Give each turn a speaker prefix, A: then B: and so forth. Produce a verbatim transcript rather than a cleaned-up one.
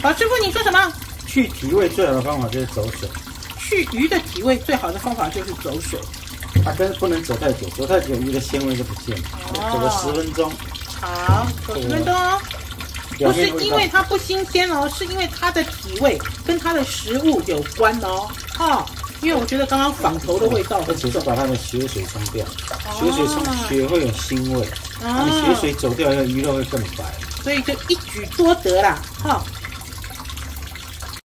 A: 好，师傅你说什么？
B: 去体味最好的方法就是走水。
A: 去鱼的体味最好的方法就是走水。
B: 它跟不能走太久，走太久鱼的鲜味就不见了。哦、走个十分钟。
A: 好，走十分钟哦。不是因为它不新鲜哦，是因为它的体味跟它的食物有关哦。哦，因为我觉得刚刚坊头的味道很重，
B: 而且是把它的血水冲掉，哦、血水冲血会有腥味，哦、你血水走掉以后，鱼肉会更白。
A: 所以就一举多得啦，哈、哦。